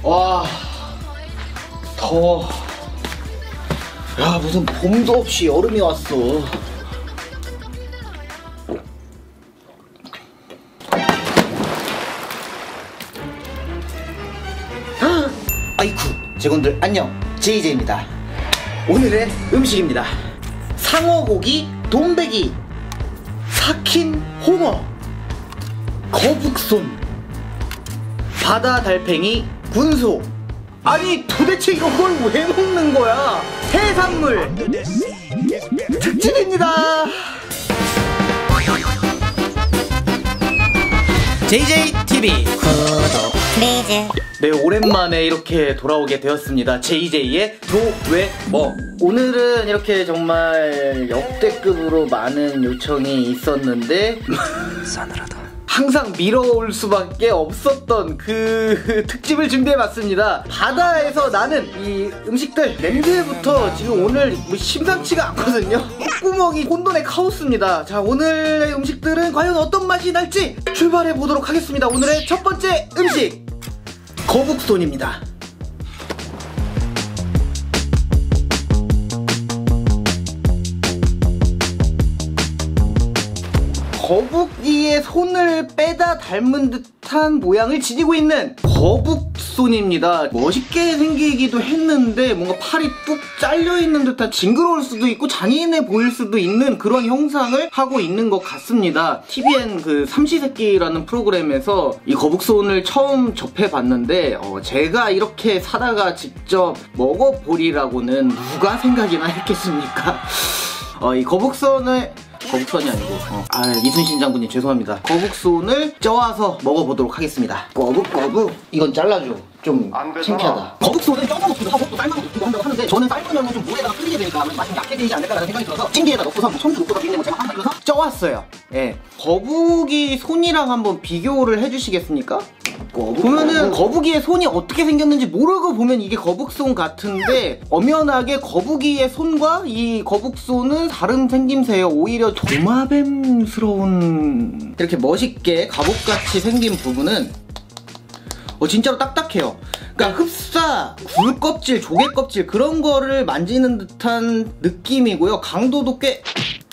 와, 더워. 야, 무슨 봄도 없이 여름이 왔어. 아이쿠, 직원들 안녕, JJ입니다. 오늘의 음식입니다. 상어고기 돈베기, 삭힌 홍어, 거북손, 바다 달팽이 군소. 아니 도대체 이걸 왜 먹는 거야? 해산물 특집입니다. JJTV 구독 플리즈. 네, 오랜만에 이렇게 돌아오게 되었습니다. JJ의 도웨머. 오늘은 이렇게 정말 역대급으로 많은 요청이 있었는데 싸늘하다. 항상 미뤄올 수밖에 없었던 그 특집을 준비해봤습니다. 바다에서 나는 이 음식들 냄새부터 지금 오늘 뭐 심상치가 않거든요. 콧구멍이 혼돈의 카오스입니다. 자, 오늘의 음식들은 과연 어떤 맛이 날지 출발해보도록 하겠습니다. 오늘의 첫 번째 음식, 거북손입니다. 거북이의 손을 빼다 닮은 듯한 모양을 지니고 있는 거북손입니다. 멋있게 생기기도 했는데 뭔가 팔이 뚝 잘려있는 듯한, 징그러울 수도 있고 잔인해 보일 수도 있는 그런 형상을 하고 있는 것 같습니다. TVN 그 삼시세끼라는 프로그램에서 이 거북손을 처음 접해봤는데 제가 이렇게 사다가 직접 먹어보리라고는 누가 생각이나 했겠습니까? 이 거북손이 아니고 이순신 장군님 죄송합니다. 거북손을 쪄와서 먹어보도록 하겠습니다. 거북 이건 잘라줘. 좀 창피하다. 거북손은 쪄서 먹기도 하고 또 삶아서 먹기도 한다고 하는데, 저는 삶으면 좀 물에다가 끓이게 되니까 맛이 약해 되지 않을까라는 생각이 들어서 찜기에다 넣고서 청주 넣고서 있는 거 제가 한번 넣어서 쪄왔어요. 예, 거북이 손이랑 한번 비교를 해주시겠습니까? 보면은 거북이의 손이 어떻게 생겼는지 모르고 보면 이게 거북손 같은데, 엄연하게 거북이의 손과 이 거북손은 다른 생김새예요. 오히려 도마뱀스러운, 이렇게 멋있게 갑옷같이 생긴 부분은 진짜로 딱딱해요. 그러니까 흡사, 굴껍질, 조개껍질 그런 거를 만지는 듯한 느낌이고요. 강도도 꽤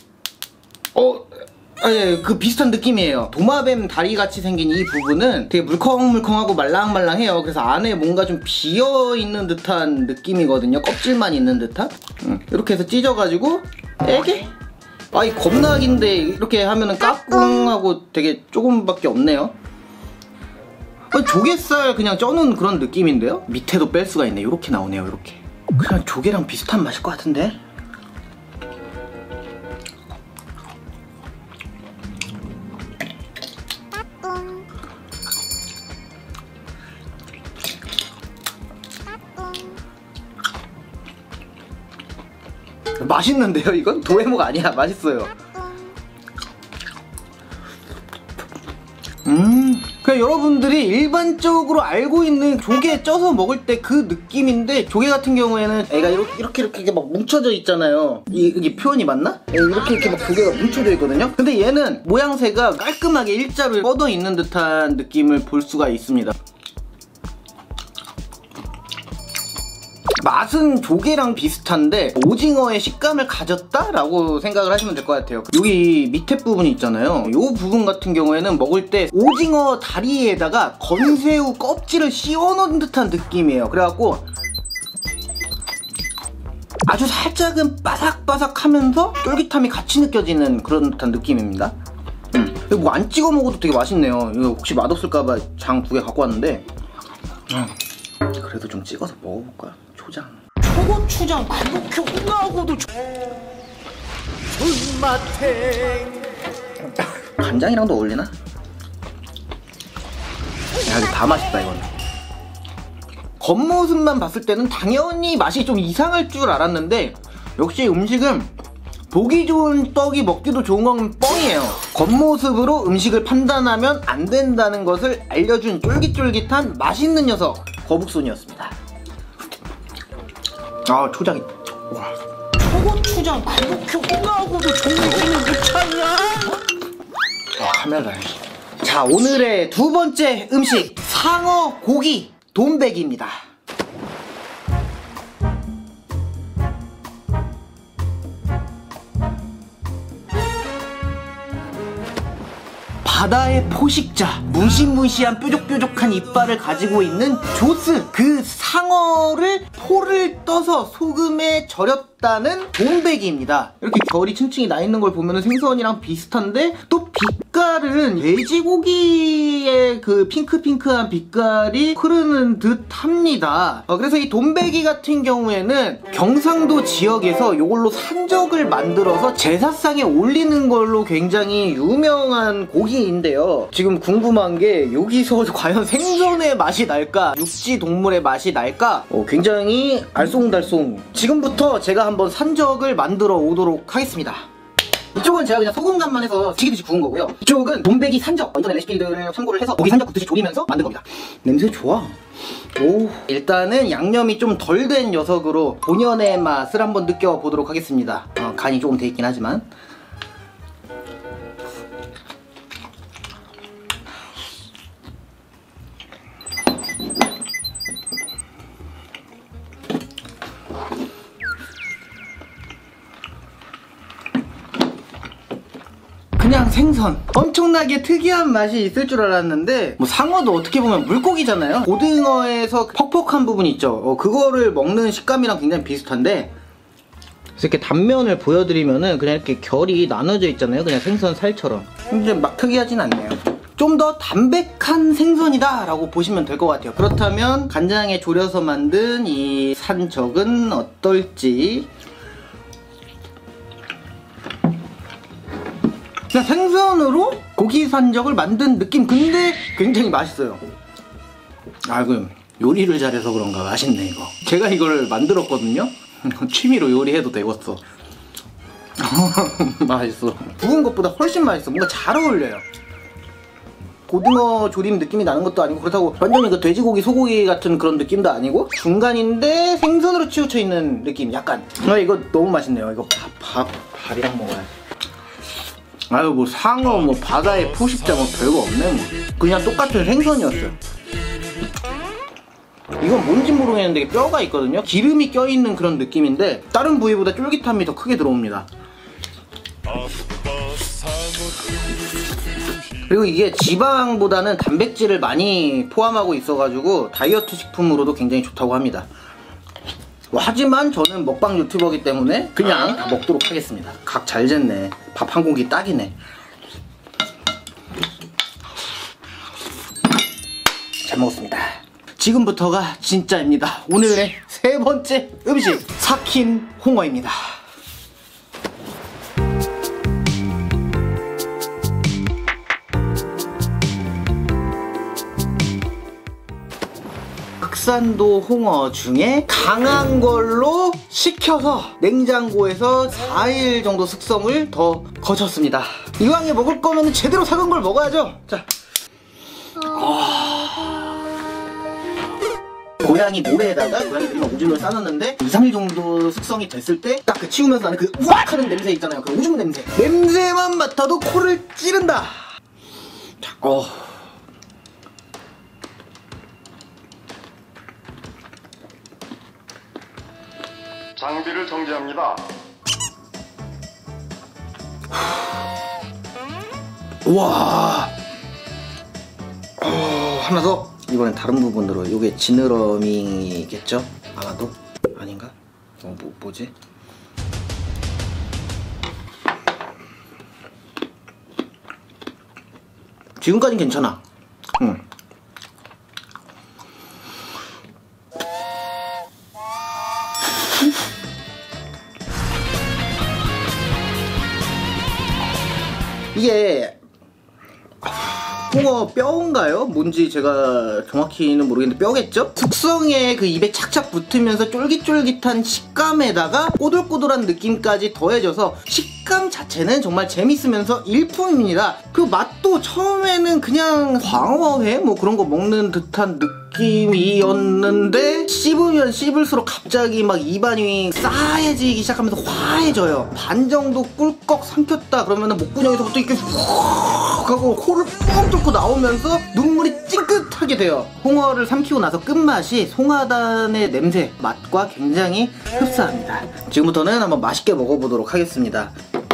그 비슷한 느낌이에요. 도마뱀 다리같이 생긴 이 부분은 되게 물컹물컹하고 말랑말랑해요. 그래서 안에 뭔가 좀 비어있는 듯한 느낌이거든요. 껍질만 있는 듯한. 이렇게 해서 찢어가지고 애게? 이 겁나긴데 이렇게 하면은 까꿍하고 되게 조금밖에 없네요. 조개살 그냥 쪄놓은 그런 느낌인데요? 밑에도 뺄 수가 있네. 이렇게 나오네요. 이렇게. 그냥 조개랑 비슷한 맛일 것 같은데? 맛있는데요? 이건? 도해모가 아니야. 맛있어요. 그냥 여러분들이 일반적으로 알고 있는 조개 쪄서 먹을 때 그 느낌인데, 조개 같은 경우에는 애가 이렇게 막 뭉쳐져 있잖아요. 이게 표현이 맞나? 이렇게 막 조개가 뭉쳐져 있거든요. 근데 얘는 모양새가 깔끔하게 일자로 뻗어 있는 듯한 느낌을 볼 수가 있습니다. 맛은 조개랑 비슷한데 오징어의 식감을 가졌다라고 생각을 하시면 될 것 같아요. 여기 밑에 부분이 있잖아요. 이 부분 같은 경우에는 먹을 때 오징어 다리에다가 건새우 껍질을 씌워놓은 듯한 느낌이에요. 그래갖고 아주 살짝은 바삭바삭하면서 쫄깃함이 같이 느껴지는 그런 듯한 느낌입니다. 뭐 안 찍어 먹어도 되게 맛있네요. 이거 혹시 맛없을까봐 장 2개 갖고 왔는데 그래도 좀 찍어서 먹어볼까요? 초장, 초고추장 그렇게 혼나고도 존맛탱. 간장이랑도 어울리나? 야, 이거 다 맛있다. 이건 겉모습만 봤을 때는 당연히 맛이 좀 이상할 줄 알았는데, 역시 음식은 보기 좋은 떡이 먹기도 좋은 건 뻥이에요. 겉모습으로 음식을 판단하면 안 된다는 것을 알려준 쫄깃쫄깃한 맛있는 녀석, 거북손이었습니다. 초장이. 와. 초고추장 그렇게 혼나고도 정신을 못 차냐? 카메라. 자, 오늘의 두 번째 음식, 상어 고기 돈베기입니다. 바다의 포식자, 무시무시한 뾰족뾰족한 이빨을 가지고 있는 조스, 그 상어를 포를 떠서 소금에 절였다는 돈베기입니다. 이렇게 결이 층층이 나 있는 걸 보면 생선이랑 비슷한데 또 빛깔은 돼지고기의 그 핑크핑크한 빛깔이 흐르는 듯 합니다. 그래서 이 돈베기 같은 경우에는 경상도 지역에서 이걸로 산적을 만들어서 제사상에 올리는 걸로 굉장히 유명한 고기인데요. 지금 궁금한 게 여기서 과연 생선의 맛이 날까? 육지 동물의 맛이 날까? 굉장히 알쏭달쏭. 지금부터 제가 한번 산적을 만들어 오도록 하겠습니다. 이쪽은 제가 그냥 소금간만 해서 튀기듯이 구운 거고요. 이쪽은 돈베기 산적, 인터넷 레시피들을 참고를 해서 고기 산적 굽듯이 조리면서 만든 겁니다. 냄새 좋아. 오, 일단은 양념이 좀 덜 된 녀석으로 본연의 맛을 한번 느껴보도록 하겠습니다. 간이 조금 돼 있긴 하지만. 그냥 생선, 엄청나게 특이한 맛이 있을 줄 알았는데 뭐 상어도 어떻게 보면 물고기잖아요. 고등어에서 퍽퍽한 부분이 있죠. 그거를 먹는 식감이랑 굉장히 비슷한데, 그래서 이렇게 단면을 보여드리면은 그냥 이렇게 결이 나눠져 있잖아요. 그냥 생선 살처럼. 근데 막 특이하진 않네요. 좀 더 담백한 생선이다 라고 보시면 될 것 같아요. 그렇다면 간장에 졸여서 만든 이 산적은 어떨지. 그냥 생선으로 고기 산적을 만든 느낌. 근데 굉장히 맛있어요. 그 요리를 잘해서 그런가 맛있네 이거. 제가 이걸 만들었거든요. 취미로 요리해도 되겠어. 맛있어. 구운 것보다 훨씬 맛있어. 뭔가 잘 어울려요. 고등어 조림 느낌이 나는 것도 아니고, 그렇다고 완전히 그 돼지고기 소고기 같은 그런 느낌도 아니고, 중간인데 생선으로 치우쳐 있는 느낌. 약간 이거 너무 맛있네요. 이거 밥이랑 먹어야지. 뭐 상어, 뭐 바다의 포식자, 뭐 별거 없네. 뭐 그냥 똑같은 생선이었어요. 이건 뭔지 모르겠는데 이게 뼈가 있거든요. 기름이 껴있는 그런 느낌인데 다른 부위보다 쫄깃함이 더 크게 들어옵니다. 그리고 이게 지방보다는 단백질을 많이 포함하고 있어가지고 다이어트 식품으로도 굉장히 좋다고 합니다. 하지만 저는 먹방 유튜버이기 때문에 그냥 다 먹도록 하겠습니다. 각 잘 쟀네. 밥 한 공기 딱이네. 잘 먹었습니다. 지금부터가 진짜입니다. 오늘의 세 번째 음식, 삭힌 홍어입니다. 흑산도 홍어 중에 강한 걸로 식혀서 냉장고에서 4일 정도 숙성을 더 거쳤습니다. 이왕에 먹을 거면 제대로 삭은 걸 먹어야죠. 자, 고양이 모래에다가 고양이들이랑 오줌을 싸놨는데 2-3일 정도 숙성이 됐을 때 딱 그 치우면서 나는 그 우악 하는 냄새 있잖아요. 그 오줌 냄새. 냄새만 맡아도 코를 찌른다. 자, 장비를 정지합니다. 우와. 하나 더. 이번엔 다른 부분으로. 이게 지느러미겠죠? 아마도? 아닌가? 뭐지? 지금까진 괜찮아. 이게 홍어 뼈인가요? 뭔지 제가 정확히는 모르겠는데 뼈겠죠? 숙성에 그 입에 착착 붙으면서 쫄깃쫄깃한 식감에다가 꼬들꼬들한 느낌까지 더해져서 식감이 식감 자체는 정말 재밌으면서 일품입니다. 그 맛도 처음에는 그냥 광어회 뭐 그런 거 먹는 듯한 느낌이었는데 씹으면 씹을수록 갑자기 막 입안이 싸해지기 시작하면서 화해져요. 반 정도 꿀꺽 삼켰다 그러면은 목구멍에서부터 이렇게 훅 하고 코를 뻥 뚫고 나오면서 눈물이 찡긋하게 돼요. 홍어를 삼키고 나서 끝맛이 송하단의 냄새, 맛과 굉장히 흡사합니다. 지금부터는 한번 맛있게 먹어보도록 하겠습니다.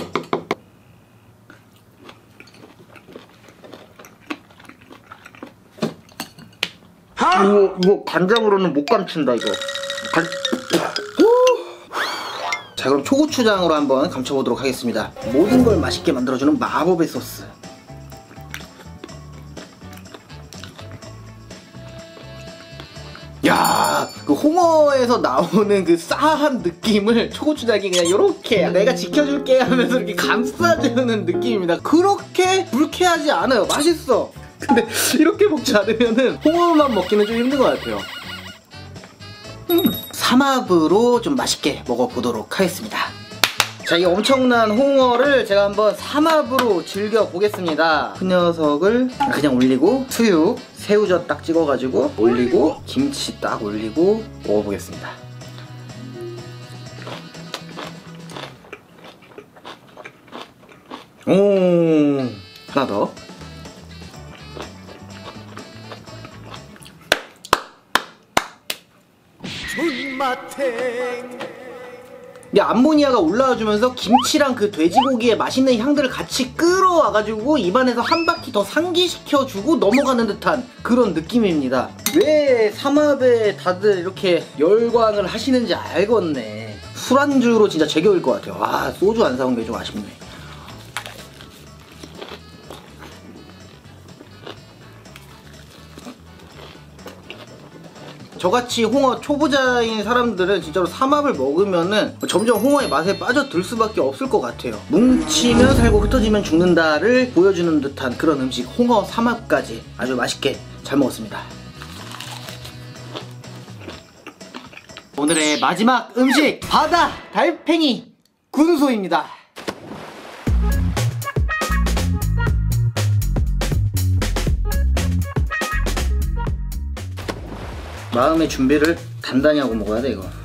이거 간장으로는 못 감춘다 이거. 자, 그럼 초고추장으로 한번 감춰보도록 하겠습니다. 모든 걸 맛있게 만들어주는 마법의 소스. 야, 그 홍어에서 나오는 그 싸한 느낌을 초고추장이 그냥 요렇게 내가 지켜줄게 하면서 이렇게 감싸주는 느낌입니다. 그렇게 불쾌하지 않아요. 맛있어. 근데 이렇게 먹지 않으면은 홍어만 먹기는 좀 힘든 것 같아요. 삼합으로 좀 맛있게 먹어보도록 하겠습니다. 자, 이 엄청난 홍어를 제가 한번 삼합으로 즐겨보겠습니다. 그 녀석을 그냥 올리고 수육, 새우젓 딱 찍어가지고 올리고 김치 딱 올리고 먹어보겠습니다. 오, 하나 더. 이 암모니아가 올라와주면서 김치랑 그 돼지고기의 맛있는 향들을 같이 끌어와가지고 입안에서 한 바퀴 더 상기시켜주고 넘어가는 듯한 그런 느낌입니다. 왜 삼합에 다들 이렇게 열광을 하시는지 알겠네. 술안주로 진짜 제격일 것 같아요. 와, 소주 안 사온 게 좀 아쉽네. 저같이 홍어 초보자인 사람들은 진짜로 삼합을 먹으면은 점점 홍어의 맛에 빠져들 수밖에 없을 것 같아요. 뭉치면 살고 흩어지면 죽는다를 보여주는 듯한 그런 음식 홍어 삼합까지 아주 맛있게 잘 먹었습니다. 오늘의 마지막 음식 바다 달팽이 군소입니다. 마음의 준비를 단단히 하고 먹어야 돼 이거.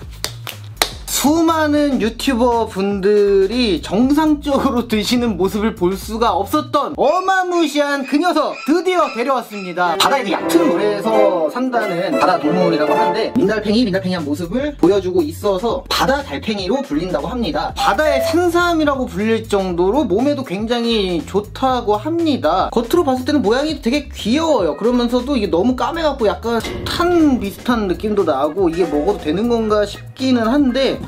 수많은 유튜버 분들이 정상적으로 드시는 모습을 볼 수가 없었던 어마무시한 그 녀석 드디어 데려왔습니다. 바다에서 얕은 물에서 산다는 바다 동물이라고 하는데 민달팽이한 모습을 보여주고 있어서 바다 달팽이로 불린다고 합니다. 바다의 산삼이라고 불릴 정도로 몸에도 굉장히 좋다고 합니다. 겉으로 봤을 때는 모양이 되게 귀여워요. 그러면서도 이게 너무 까매갖고 약간 탄 비슷한 느낌도 나고 이게 먹어도 되는 건가 싶기는 한데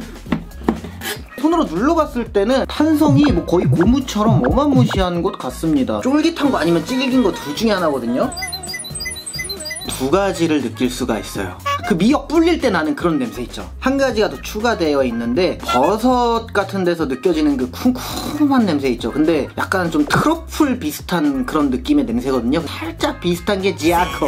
손으로 눌러봤을 때는 탄성이 뭐 거의 고무처럼 어마무시한 것 같습니다. 쫄깃한 거 아니면 질긴 거 둘 중에 하나거든요. 두 가지를 느낄 수가 있어요. 그 미역 불릴 때 나는 그런 냄새 있죠. 한 가지가 더 추가되어 있는데 버섯 같은 데서 느껴지는 그 쿰쿰한 냄새 있죠. 근데 약간 좀 트러플 비슷한 그런 느낌의 냄새거든요. 살짝 비슷한 게 지아코.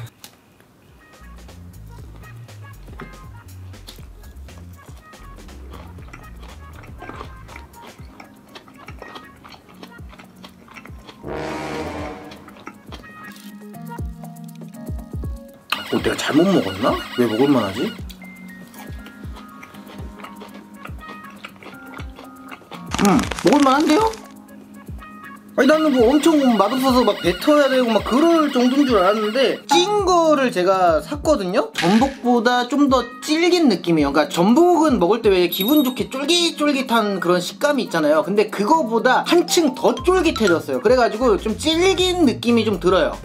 내가 잘못 먹었나? 왜 먹을만하지? 먹을만한데요? 아니 나는 뭐 엄청 맛없어서 막 뱉어야 되고 막 그럴 정도인 줄 알았는데 찐 거를 제가 샀거든요? 전복보다 좀 더 질긴 느낌이에요. 그러니까 전복은 먹을 때 왜 기분 좋게 쫄깃쫄깃한 그런 식감이 있잖아요. 근데 그거보다 한층 더 쫄깃해졌어요. 그래가지고 좀 질긴 느낌이 좀 들어요.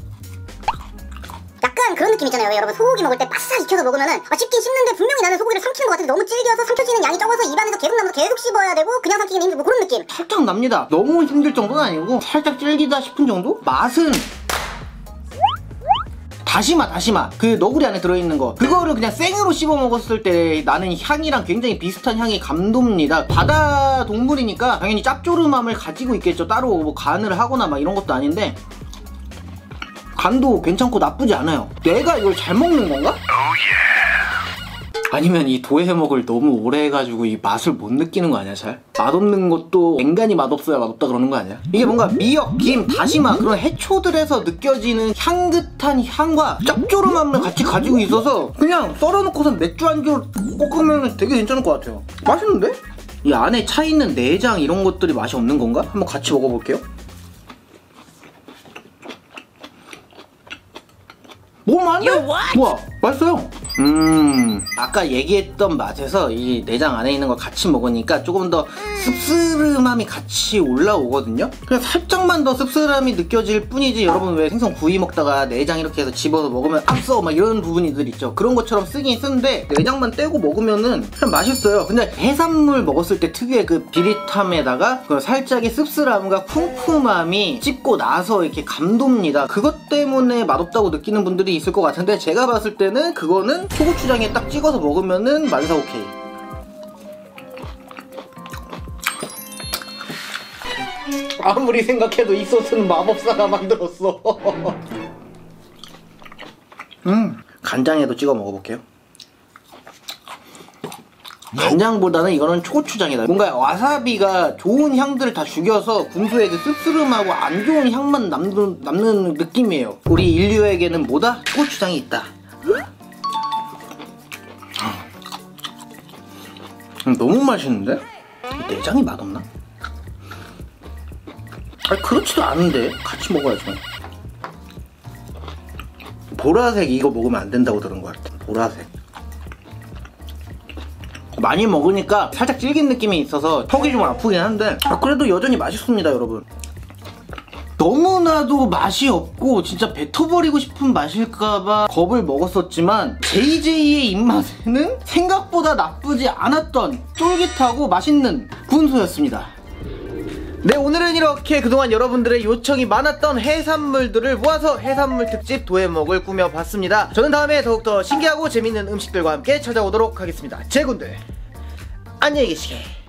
약간 그런 느낌 있잖아요. 여러분 소고기 먹을 때 바싹 익혀서 먹으면은 씹긴 씹는데 분명히 나는 소고기를 삼키는 것 같은데 너무 질겨서 삼켜지는 양이 적어서 입안에서 계속 나면서 계속 씹어야 되고 그냥 삼키기는 힘들고 그런 느낌. 살짝 납니다. 너무 힘들 정도는 아니고 살짝 질기다 싶은 정도? 맛은 다시마 그 너구리 안에 들어있는 거 그거를 그냥 생으로 씹어 먹었을 때 나는 향이랑 굉장히 비슷한 향이 감돕니다. 바다 동물이니까 당연히 짭조름함을 가지고 있겠죠. 따로 뭐 간을 하거나 막 이런 것도 아닌데 간도 괜찮고 나쁘지 않아요. 내가 이걸 잘 먹는 건가? 아니면 이 도해먹을 너무 오래 해가지고 이 맛을 못 느끼는 거 아니야 잘? 맛없는 것도 앵간히 맛없어야 맛없다 그러는 거 아니야? 이게 뭔가 미역, 김, 다시마 그런 해초들에서 느껴지는 향긋한 향과 짭조름함을 같이 가지고 있어서 그냥 썰어놓고서 맥주 안주로 볶으면 되게 괜찮을 것 같아요. 맛있는데? 이 안에 차 있는 내장 이런 것들이 맛이 없는 건가? 한번 같이 먹어볼게요. 먹을만한데? 우와 맛있어요. 아까 얘기했던 맛에서 이 내장 안에 있는 걸 같이 먹으니까 조금 더 씁쓸함이 같이 올라오거든요. 그냥 살짝만 더 씁쓸함이 느껴질 뿐이지, 여러분 왜 생선 구이 먹다가 내장 이렇게 해서 집어서 먹으면 앞서 막 이런 부분들 있죠. 그런 것처럼 쓰긴 쓰는데 내장만 떼고 먹으면은 그냥 맛있어요. 근데 해산물 먹었을 때 특유의 그 비릿함에다가 그 살짝의 씁쓸함과 쿰쿰함이 씹고 나서 이렇게 감돕니다. 그것 때문에 맛없다고 느끼는 분들이 있을 것 같은데, 제가 봤을 때는 그거는 초고추장에 딱 찍어서 먹으면은 만사 오케이. 아무리 생각해도 이 소스는 마법사가 만들었어. 간장에도 찍어 먹어볼게요. 간장보다는 이거는 초고추장이다. 뭔가 와사비가 좋은 향들을 다 죽여서 군소의 그 씁쓸함하고 안 좋은 향만 남는 느낌이에요. 우리 인류에게는 뭐다? 초고추장이 있다. 너무 맛있는데? 내장이 맛없나? 아니 그렇지도 않은데 같이 먹어야죠. 보라색 이거 먹으면 안 된다고 들은 것 같아. 보라색 많이 먹으니까 살짝 질긴 느낌이 있어서 턱이 좀 아프긴 한데 그래도 여전히 맛있습니다 여러분. 너무나도 맛이 없고 진짜 뱉어버리고 싶은 맛일까봐 겁을 먹었었지만 JJ의 입맛에는 생각보다 나쁘지 않았던 쫄깃하고 맛있는 군소였습니다. 네, 오늘은 이렇게 그동안 여러분들의 요청이 많았던 해산물들을 모아서 해산물 특집 도해먹을 꾸며봤습니다. 저는 다음에 더욱더 신기하고 재밌는 음식들과 함께 찾아오도록 하겠습니다. 제군들 안녕히 계시게.